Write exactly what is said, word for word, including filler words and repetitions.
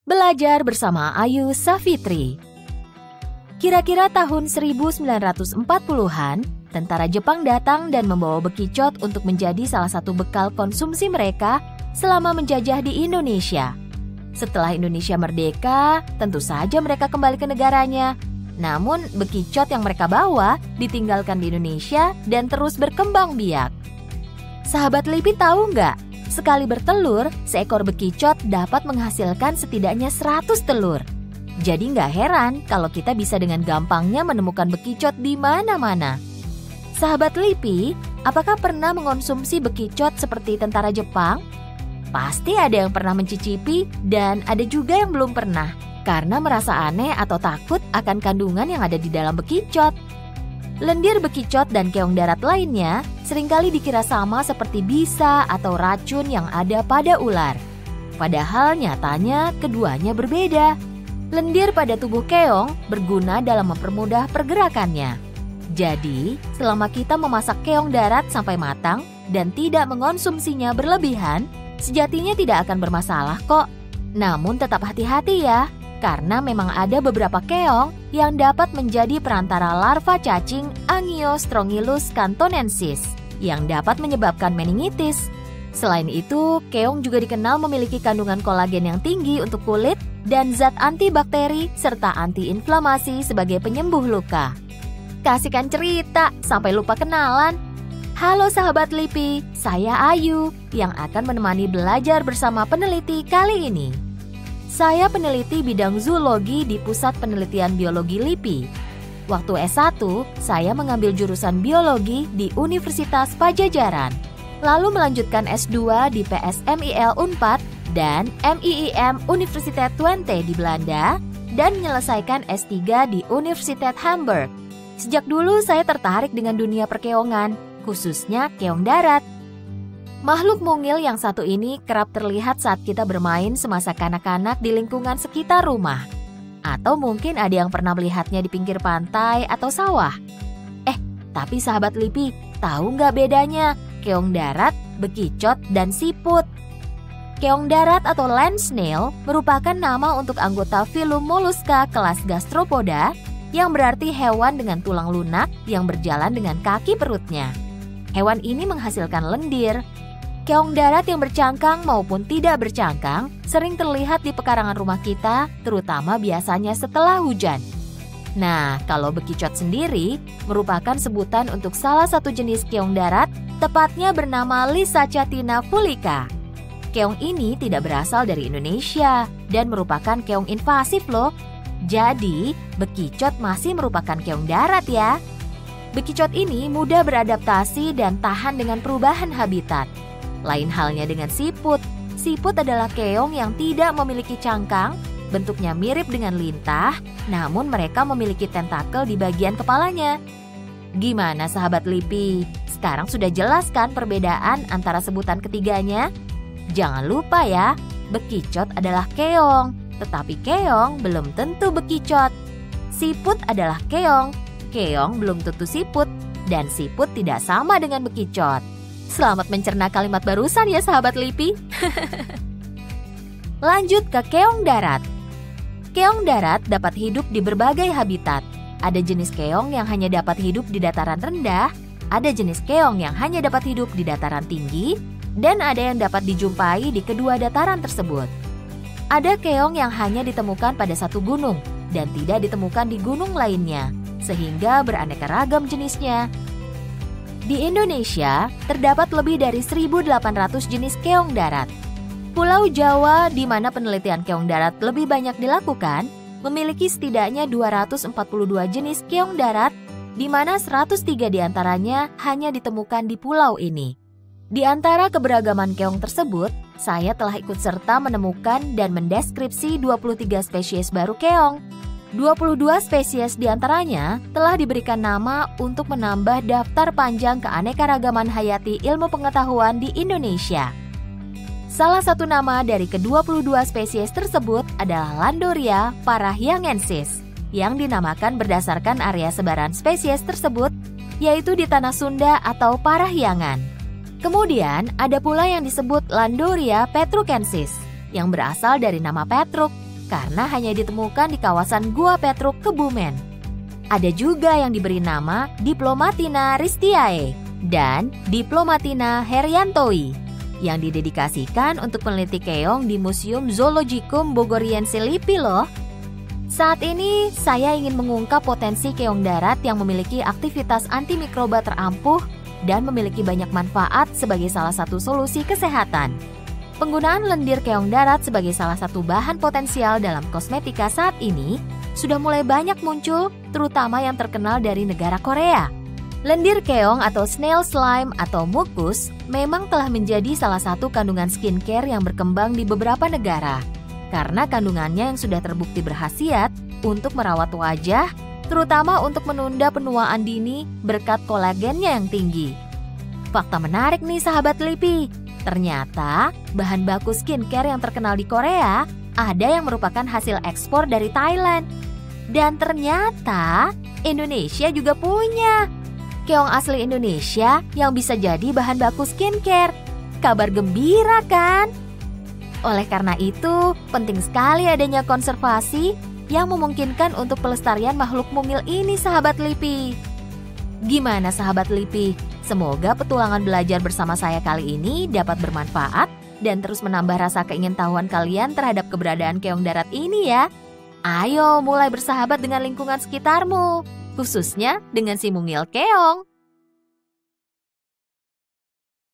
Belajar bersama Ayu Safitri. Kira-kira tahun seribu sembilan ratus empat puluhan, tentara Jepang datang dan membawa bekicot untuk menjadi salah satu bekal konsumsi mereka selama menjajah di Indonesia. Setelah Indonesia merdeka, tentu saja mereka kembali ke negaranya. Namun, bekicot yang mereka bawa ditinggalkan di Indonesia dan terus berkembang biak. Sahabat Lipi tahu nggak? Sekali bertelur, seekor bekicot dapat menghasilkan setidaknya seratus telur. Jadi nggak heran kalau kita bisa dengan gampangnya menemukan bekicot di mana-mana. Sahabat Lipi, apakah pernah mengonsumsi bekicot seperti tentara Jepang? Pasti ada yang pernah mencicipi dan ada juga yang belum pernah karena merasa aneh atau takut akan kandungan yang ada di dalam bekicot. Lendir bekicot dan keong darat lainnya seringkali dikira sama seperti bisa atau racun yang ada pada ular. Padahal nyatanya keduanya berbeda. Lendir pada tubuh keong berguna dalam mempermudah pergerakannya. Jadi, selama kita memasak keong darat sampai matang dan tidak mengonsumsinya berlebihan, sejatinya tidak akan bermasalah kok. Namun tetap hati-hati ya, karena memang ada beberapa keong yang dapat menjadi perantara larva cacing Angiostrongylus cantonensis yang dapat menyebabkan meningitis. Selain itu, keong juga dikenal memiliki kandungan kolagen yang tinggi untuk kulit dan zat antibakteri serta antiinflamasi sebagai penyembuh luka. Kasihkan cerita sampai lupa kenalan. Halo sahabat Lipi, saya Ayu yang akan menemani belajar bersama peneliti kali ini. Saya peneliti bidang zoologi di Pusat Penelitian Biologi Lipi. Waktu S satu, saya mengambil jurusan biologi di Universitas Padjadjaran. Lalu melanjutkan S dua di P S M I L Unpad dan M I I M Universiteit Twente di Belanda dan menyelesaikan S tiga di Universiteit Hamburg. Sejak dulu saya tertarik dengan dunia perkeongan, khususnya keong darat. Makhluk mungil yang satu ini kerap terlihat saat kita bermain semasa kanak-kanak di lingkungan sekitar rumah. Atau mungkin ada yang pernah melihatnya di pinggir pantai atau sawah. Eh, tapi sahabat Lipi, tahu nggak bedanya keong darat, bekicot, dan siput? Keong darat atau land snail merupakan nama untuk anggota filum Mollusca kelas Gastropoda yang berarti hewan dengan tulang lunak yang berjalan dengan kaki perutnya. Hewan ini menghasilkan lendir. Keong darat yang bercangkang maupun tidak bercangkang sering terlihat di pekarangan rumah kita, terutama biasanya setelah hujan. Nah, kalau bekicot sendiri merupakan sebutan untuk salah satu jenis keong darat, tepatnya bernama Lysachatina fulica. Keong ini tidak berasal dari Indonesia dan merupakan keong invasif loh. Jadi, bekicot masih merupakan keong darat ya. Bekicot ini mudah beradaptasi dan tahan dengan perubahan habitat. Lain halnya dengan siput. Siput adalah keong yang tidak memiliki cangkang, bentuknya mirip dengan lintah, namun mereka memiliki tentakel di bagian kepalanya. Gimana sahabat Lipi? Sekarang sudah jelas kan perbedaan antara sebutan ketiganya? Jangan lupa ya, bekicot adalah keong, tetapi keong belum tentu bekicot. Siput adalah keong, keong belum tentu siput, dan siput tidak sama dengan bekicot. Selamat mencerna kalimat barusan ya sahabat Lipi. Lanjut ke keong darat. Keong darat dapat hidup di berbagai habitat. Ada jenis keong yang hanya dapat hidup di dataran rendah, ada jenis keong yang hanya dapat hidup di dataran tinggi, dan ada yang dapat dijumpai di kedua dataran tersebut. Ada keong yang hanya ditemukan pada satu gunung dan tidak ditemukan di gunung lainnya, sehingga beraneka ragam jenisnya. Di Indonesia, terdapat lebih dari seribu delapan ratus jenis keong darat. Pulau Jawa, di mana penelitian keong darat lebih banyak dilakukan, memiliki setidaknya dua ratus empat puluh dua jenis keong darat, di mana seratus tiga diantaranya hanya ditemukan di pulau ini. Di antara keberagaman keong tersebut, saya telah ikut serta menemukan dan mendeskripsi dua puluh tiga spesies baru keong. dua puluh dua spesies diantaranya telah diberikan nama untuk menambah daftar panjang keanekaragaman hayati ilmu pengetahuan di Indonesia. Salah satu nama dari ke-dua puluh dua spesies tersebut adalah Landoria parahyangensis, yang dinamakan berdasarkan area sebaran spesies tersebut, yaitu di Tanah Sunda atau Parahyangan. Kemudian ada pula yang disebut Landoria petrucensis, yang berasal dari nama Petruk. karena hanya ditemukan di kawasan Gua Petruk, Kebumen. Ada juga yang diberi nama Diplomatina ristiae dan Diplomatina heriantoi yang didedikasikan untuk meneliti keong di Museum Zoologicum Bogoriense Lipi loh. Saat ini saya ingin mengungkap potensi keong darat yang memiliki aktivitas antimikroba terampuh dan memiliki banyak manfaat sebagai salah satu solusi kesehatan. Penggunaan lendir keong darat sebagai salah satu bahan potensial dalam kosmetika saat ini sudah mulai banyak muncul, terutama yang terkenal dari negara Korea. Lendir keong atau snail slime atau mukus memang telah menjadi salah satu kandungan skincare yang berkembang di beberapa negara karena kandungannya yang sudah terbukti berkhasiat untuk merawat wajah, terutama untuk menunda penuaan dini berkat kolagennya yang tinggi. Fakta menarik nih sahabat Lipi, ternyata bahan baku skincare yang terkenal di Korea ada yang merupakan hasil ekspor dari Thailand. Dan ternyata Indonesia juga punya keong asli Indonesia yang bisa jadi bahan baku skincare. Kabar gembira kan? Oleh karena itu, penting sekali adanya konservasi yang memungkinkan untuk pelestarian makhluk mungil ini sahabat Lipi. Gimana sahabat Lipi? Semoga petualangan belajar bersama saya kali ini dapat bermanfaat dan terus menambah rasa keingintahuan kalian terhadap keberadaan keong darat ini ya. Ayo mulai bersahabat dengan lingkungan sekitarmu, khususnya dengan si mungil keong.